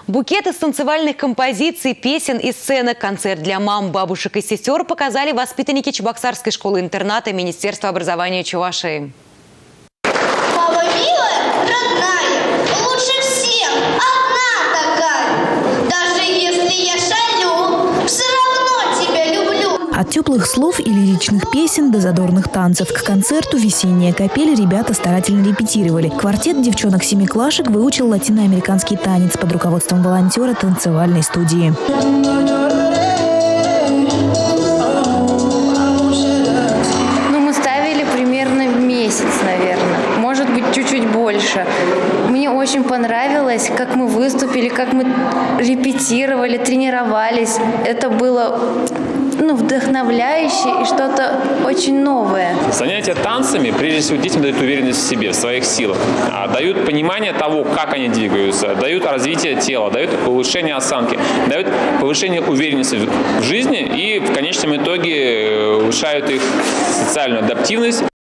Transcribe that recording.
Букет из танцевальных композиций, песен и сценок, концерт для мам, бабушек и сестер показали воспитанники Чебоксарской школы-интерната Министерства образования Чувашии. Мама милая, родная, лучше всех, одна такая. Даже если я шалю, все равно тебя люблю. От теплых слов и лиричных песен до задорных танцев к концерту «Весенняя капель» ребята старательно репетировали. Квартет девчонок-семиклашек выучил латиноамериканский танец под руководством волонтера танцевальной студии. Мы ставили примерно месяц, наверное, может быть, чуть-чуть больше. Мне очень понравилось, как мы выступили, как мы репетировали, тренировались. Это было вдохновляюще и что-то очень новое. Занятия танцами, прежде всего, детям дают уверенность в себе, в своих силах. Дают понимание того, как они двигаются, дают развитие тела, дают улучшение осанки, дают повышение уверенности в жизни и в конечном итоге улучшают их социальную адаптивность.